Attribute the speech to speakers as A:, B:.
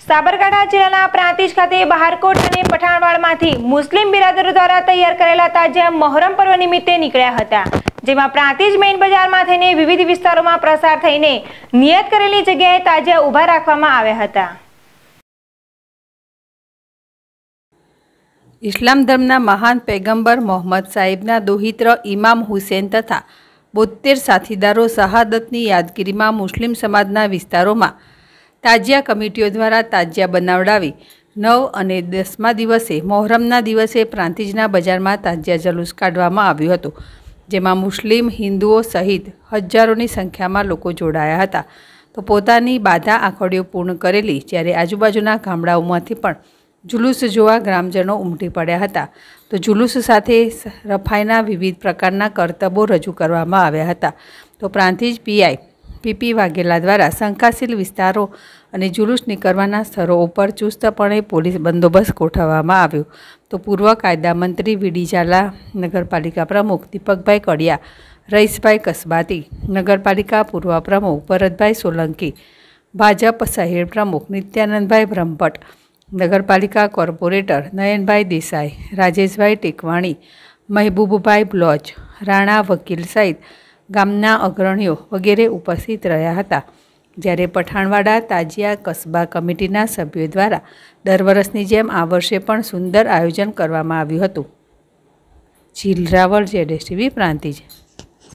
A: સાબરકાંઠા જિલ્લાના પ્રાંતિજ ખાતે બહારકોટ અને પઠાણવાડમાંથી મુસ્લિમ બિરાદરો દ્વારા તૈયાર કરેલા તાજિયા મહોરમ પર્વ નિમિત્તે નીકળ્યા હતા, જેમાં પ્રાંતિજ મેઇન બજારમાં થઈને વિવિધ વિસ્તારોમાં પ્રસાર થઈને નિયત કરેલી જગ્યાએ તાજિયા ઊભા રાખવામાં આવ્યા હતા।
B: ઇસ્લામ ધર્મના મહાન પૈગંબર મોહમ્મદ સાહેબના દોહિત્ર ઇમામ હુસેન તથા 72 સાથીદારો શહાદતની યાદગીરીમાં મુસ્લિમ સમાજના વિસ્તારોમાં તાજિયા કમિટીઓ દ્વારા તાજિયા બનાવડાવી 9 અને 10મા દિવસે મોહરમના દિવસે પ્રાંતિજના બજારમાં તાજિયા જલુસ કાઢવામાં આવ્યું હતું, જેમાં મુસ્લિમ હિન્દુઓ સહિત હજારોની સંખ્યામાં લોકો જોડાયા હતા। તો પોતાની બાધા આખડીઓ પૂર્ણ કરેલી જ્યારે આજુબાજુના ગામડાઓમાંથી પણ जुलूस जोवा ग्रामजनों उमटी पड्या हता। तो जुलूस साथे रफाईना विविध प्रकारना करतबो रजू करवामां आव्या हता। तो प्रांतिज पीआई पीपी वाघेला द्वारा शंकाशील विस्तारों अने जुलूस निकळवाना स्थळों पर चुस्तपणे पोलीस बंदोबस्त गोठववामां आव्यो। तो पूर्व कायदा मंत्री वीडी झाला, नगरपालिका प्रमुख दीपकभाई कड़िया, रईसभाई कसबाती, नगरपालिका पूर्व प्रमुख भरतभाई सोलंकी, भाजप शहेर प्रमुख नित्यानंदभाई ब्रह्मभट्ट, नगरपालिका कॉर्पोरेटर नयनभाई देसाई, राजेशभाई टेकवाणी, महबूबभाई ब्लॉच, राणा वकील सहित गामना अग्रणीओ वगैरे उपस्थित रह्या हता। ज्यारे पठाणवाड़ा ताजिया कसबा कमिटीना सभ्यो द्वारा दर वर्षनी जेम आ वर्षे पण सुंदर आयोजन करवामां आव्युं हतुं। झील रावल ZSTV प्रांतिज।